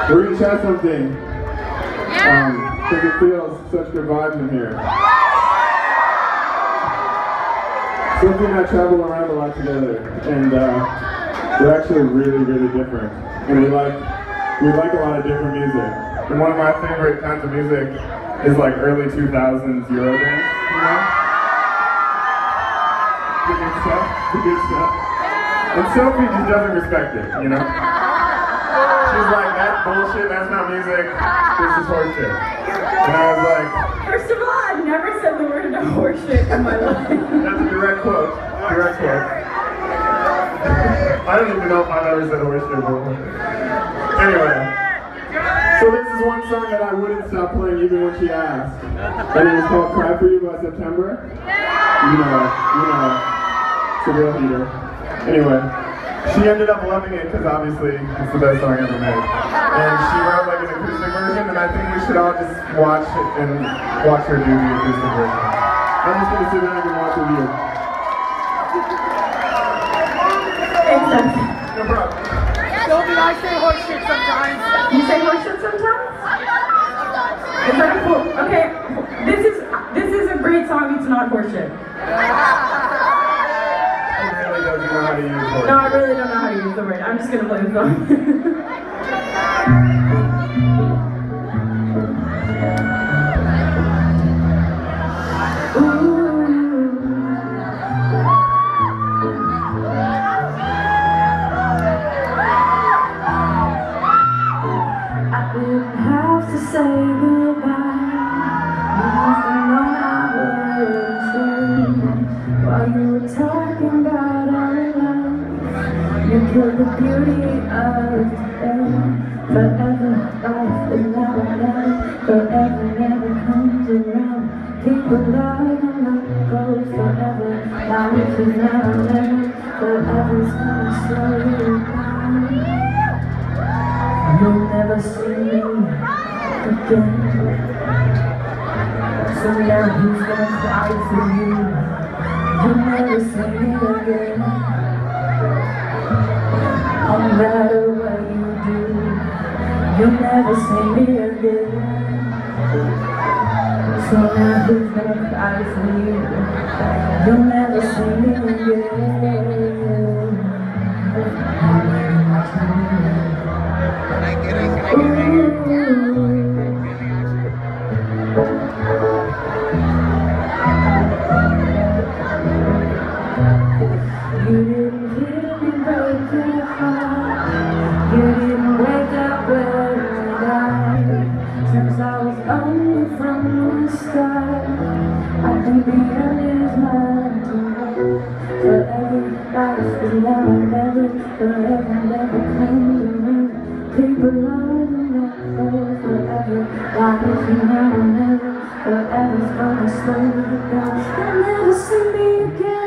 We're gonna try something. Because it feels such good vibes in here. Sophie and I travel around a lot together, and we're actually really, really different. And we like a lot of different music. And one of my favorite kinds of music is like early 2000s Eurodance, you know? The good stuff, the good stuff. And Sophie just doesn't respect it, you know? She's like, that's bullshit, that's not music, this is horseshit. And I was like... First of all, I've never said the word horseshit in my life. That's a direct quote, direct quote. I don't even know if I've ever said horseshit before. Anyway, so this is one song that I wouldn't stop playing even when she asked. And it was called Cry For You by September. You know, it's a real heater. Anyway, she ended up loving it because obviously it's the best song ever made. And she wrote like an acoustic version, and I think we should all just watch it and watch her do the acoustic version. I'm just going to sit back and watch with you. No problem. Sophie, I say horseshit sometimes. You say horseshit sometimes? Is that cool? Okay, this is a great song, it's not horseshit. Know how to use horseshit. No, I really don't know how to use the word. I'm just gonna play the song. I didn't have to say goodbye. You must have known I wouldn't stay while you were talking about our love. You killed the beauty of today. Forever, life is now and never. Forever never comes around. People love and love goes forever. Life is now and never. Forever's gonna slow you down. You'll never see me again. So now who's gonna cry for you? You'll never see me again. No matter what you do, you'll never see me again. So now who's gonna cry for you? You'll never see me again. You didn't hear me break your heart. You didn't wake up when I died. Since I was only from the start, I think the end is mine tonight. Forever, life is now and never. Forever never comes around. People love and let go forever. Life is now and never. Forever's gonna slow you down. You'll never see me again.